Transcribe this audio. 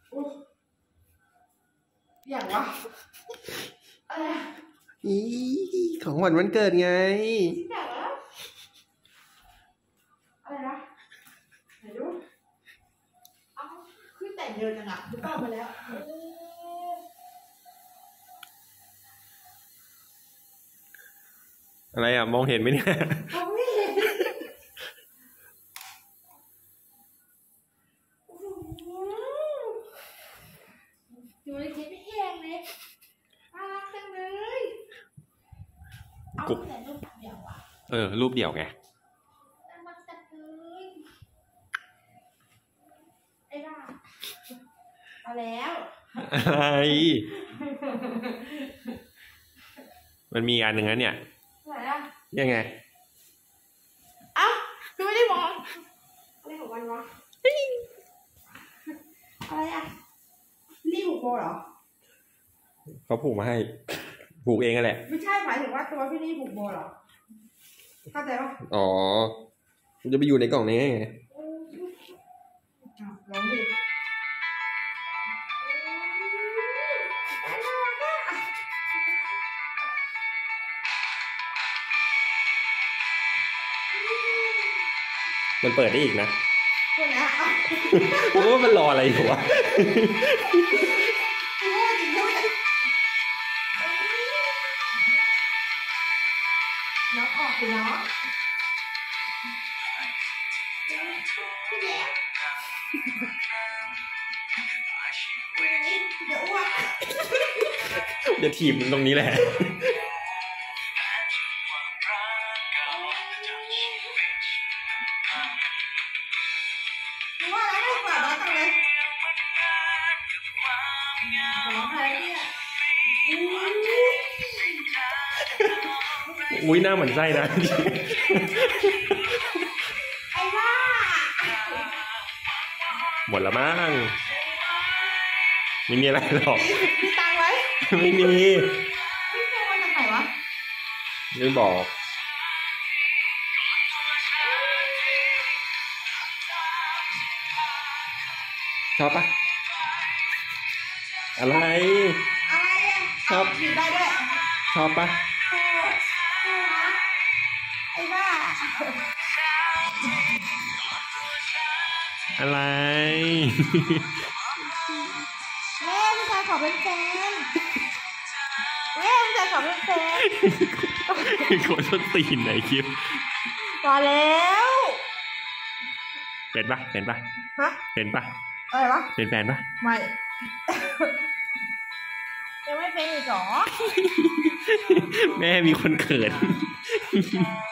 อย่างวะอะไรอีของขวัญวันเกิดไงอย่างวะอะไรนะไหนดูเอาขึ้นแต่งเดินจังอ่ะดูป้ามาแล้วอะไรอ่ะมองเห็นไหมเนี่ยไม่เห็นดูเลยคิดไม่แห้งเลยน่ารักจังเลยเอาแต่รูปเดี่ยวอ่ะรูปเดี่ยวไงน่ารักจังเลยไอ้บ้าเอาแล้วอะไรมันมีอันหนึ่งนะเนี่ยไหนอ่ะยังไงเอ้าคือไม่ได้มองอะไรของมันวะอะไรอ่ะนี่ผูกโบเหรอเขาผูกมาให้ผูกเองกันแหละไม่ใช่หมายถึงว่าตัวพี่นี่ผูกโบเหรอเข้าใจปะอ๋อมันจะไปอยู่ในกล่องนี้ไงลองดิมันเปิดได้อีกนะคนนะผมว่ามันรออะไรอยู่วะน้องออกเลยเนาะเดี๋ยวอ้วกเดี๋ยวถีบมันตรงนี้แหละว่าแล้วไม่กว่าน้องจังเลยน้องใครเนี่ยอุ้ยหน้าเหมือนไส้นะไอ้บ้าหมดแล้วมั้งไม่มีอะไรหรอกมีตังไว้ไม่มีไม่โทรมาจากไหนวะไม่บอกชอบปะอะไรอะไรอ่ะชอบหยิบได้ด้วยชอบปะไอ้บ้าอะไรแม่ผู้ชายขอเป็นแฟนแม่ผู้ชายขอเป็นแฟนคนต้นตีนไหนคิดพอแล้วเป็นปะเป็นปะฮะเป็นปะอะไรวะเป็นแฟนปะไม่ยังไม่เป็นอีกหรอแม่มีคนเขิน